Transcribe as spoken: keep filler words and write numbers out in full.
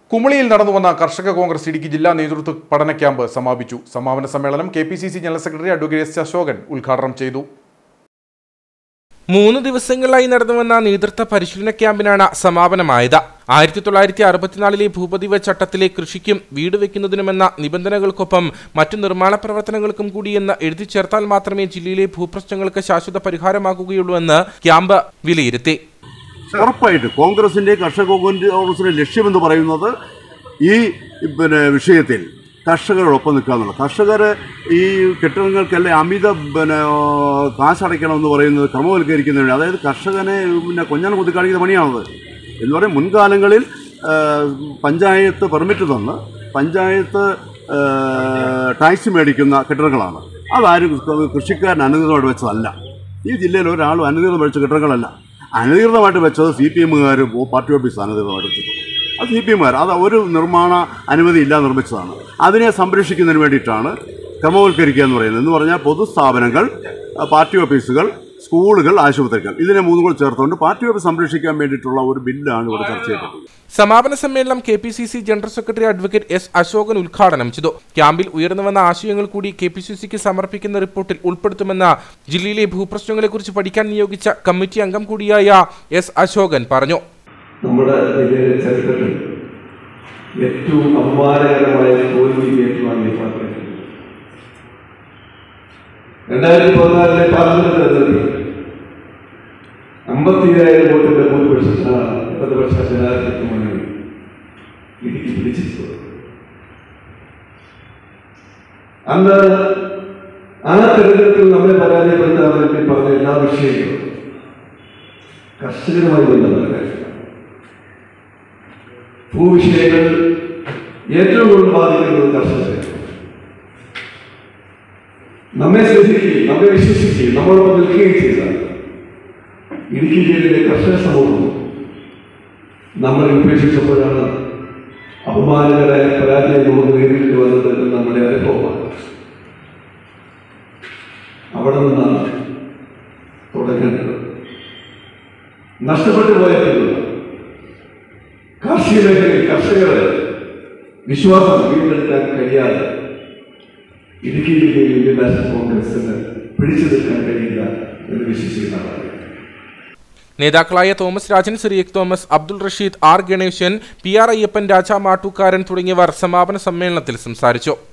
കുമളിയിൽ നടന്നുവന്ന കർഷക കോൺഗ്രസ് ഇടുക്കി ജില്ലാ നേതൃത്വ പഠന ക്യാമ്പ് സമാപിച്ചു. സമാപന സമ്മേളനം K P C C general secretary advocate S Ashokan ഉദ്ഘാടനം ചെയ്തു. മൂന്ന് ദിവസങ്ങളിലായി നടന്നുവന്ന നേതൃത്വ പരിശീലന ക്യാമ്പിനാണ് സമാപനമായത്. ആയിരത്തി തൊള്ളായിരത്തി അറുപത്തിനാലിലെ ഭൂപതിവ ചട്ടത്തിലെ കൃഷിക്കും വീട് വെക്കുന്നതിനുമെന്ന നിബന്ധനകൾക്കൊപ്പം മറ്റു നിർമ്മാണ പ്രവർത്തനങ്ങൾക്കും കൂടിയെന്ന് എഴുതി ചേർത്താൽ മാത്രമേ ജില്ലയിലെ ഭൂപ്രശ്നങ്ങൾക്ക് ശാശ്വത പരിഹാരമാകുകയുള്ളൂ എന്ന് ക്യാമ്പ് വിലയിരുത്തി. ഉറപ്പായിട്ട് കോൺഗ്രസിന്റെ കർഷക കോൺഗ്രസിന്റെ ലക്ഷ്യമെന്ന് പറയുന്നത് ഈ പിന്നെ വിഷയത്തിൽ കർഷകരോടൊപ്പം നിൽക്കുക എന്നുള്ളത്. കർഷകർ ഈ കെട്ടിടങ്ങൾക്കെല്ലാം അമിത പിന്നെ കാശടയ്ക്കണമെന്ന് പറയുന്നത് ക്രമവൽക്കരിക്കുന്നതിന്, അതായത് കർഷകനെ പിന്നെ കൊഞ്ഞാൻ കുത്തി കാണിക്കുന്ന പണിയാണത് എന്ന് പറയും. മുൻകാലങ്ങളിൽ പഞ്ചായത്ത് പെർമിറ്റ് തന്ന് പഞ്ചായത്ത് ടാക്സ് മേടിക്കുന്ന കെട്ടിടങ്ങളാണ്. അതാരും കൃഷിക്കാരൻ അനധികൃതമായിട്ട് വെച്ചതല്ല. ഈ ജില്ലയിൽ ഒരാളും അനധികൃതം മേടിച്ച കെട്ടിടങ്ങളല്ല. അനധികൃതമായിട്ട് വെച്ചത് സി പി എമ്മുകാർ പാർട്ടി ഓഫീസ് അനധികൃതമായിട്ട് വെച്ചത്. അത് സി പി എമ്മുകാർ അത് ഒരു നിർമ്മാണ അനുമതി ഇല്ലാതെ നിർമ്മിച്ചതാണ്. അതിനെ സംരക്ഷിക്കുന്നതിന് വേണ്ടിയിട്ടാണ് ക്രമവൽക്കരിക്കുക എന്ന് പറയുന്നത്. എന്ന് പറഞ്ഞാൽ പൊതുസ്ഥാപനങ്ങൾ, പാർട്ടി ഓഫീസുകൾ, സ്കൂളുകൾ, ആശുപത്രികൾ, ഇതിനെ മൂന്നും കൂടി ചേർത്തുകൊണ്ട് പാർട്ടി ഓഫീസ് സംരക്ഷിക്കാൻ വേണ്ടിയിട്ടുള്ള ഒരു ബില്ലാണ് ഇവിടെ ചർച്ച ചെയ്തത്. സമാപന സമ്മേളനം K P C C general secretary advocate S Ashokan ഉദ്ഘാടനം ചെയ്തു. ക്യാമ്പിൽ ഉയർന്നുവന്ന ആശയങ്ങൾ കൂടി കെ പി സി സിക്ക് സമർപ്പിക്കുന്ന റിപ്പോർട്ടിൽ ഉൾപ്പെടുത്തുമെന്ന് ജില്ലയിലെ ഭൂപ്രശ്നങ്ങളെക്കുറിച്ച് പഠിക്കാൻ നിയോഗിച്ച കമ്മിറ്റി അംഗം കൂടിയായ എസ് അശോകൻ പറഞ്ഞു. നമ്മുടെ ജില്ലയിലെ ചരിത്രത്തിൽ ഏറ്റവും അപമാനകരമായ തോൽവി ഏറ്റുവാങ്ങിയ പാർട്ടി രണ്ടായിരത്തി പതിനാലിലെ പാർലമെന്റ് തെരഞ്ഞെടുപ്പിൽ അമ്പത്തിയേഴായിരം വോട്ടിന്റെ ഭൂരിപക്ഷത്തിനാണ് ഇടതുപക്ഷ ജനാധിപത്യ മുന്നണി ഇടുക്കി പിടിച്ചിട്ടുള്ളത്. അന്ന് ആ തെരഞ്ഞെടുപ്പിൽ നമ്മെ പരാജയപ്പെടുത്താൻ വേണ്ടി പറഞ്ഞ എല്ലാ വിഷയങ്ങളും കർഷകരുമായി ബന്ധപ്പെട്ട കാര്യമാണ്. ഭൂവിഷയങ്ങൾ ഏറ്റവും കൂടുതൽ ബാധിക്കുന്നത് കർഷകരെ. നമ്മെ ശ്രദ്ധിക്കുകയും നമ്മെ വിശ്വസിക്കുകയും നമ്മളോടൊപ്പം നിൽക്കുകയും ചെയ്ത ഇടുക്കി ജില്ലയിലെ കർഷക സമൂഹം നമ്മളെ ഉപേക്ഷിച്ചപ്പോഴാണ് അപമാനകരായ പരാജയം നമുക്ക് നേരിട്ട് വന്നത് നമ്മുടെ അനുഭവമാണ്. അവിടെ നിന്നാണ് തുടങ്ങേണ്ടത്. നഷ്ടപ്പെട്ടു പോയപ്പോൾ കാർഷിക മേഖലയിൽ കർഷകരെ വിശ്വാസം വീണ്ടെടുക്കാൻ കഴിയാതെ ഇടുക്കി ജില്ലയിൽ ഇന്ത്യൻ നാഷണൽ കോൺഗ്രസിന് പിടിച്ചു നിൽക്കാൻ കഴിയില്ല എന്ന് വിശ്വസിക്കുന്നതാണ്. നേതാക്കളായ Thomas Rajan, Cyriac Thomas, Abdul Rasheed, R Ganesan, P R Ayyappan, Raja Mattookkaran തുടങ്ങിയവർ സമാപന സമ്മേളനത്തിൽ സംസാരിച്ചു.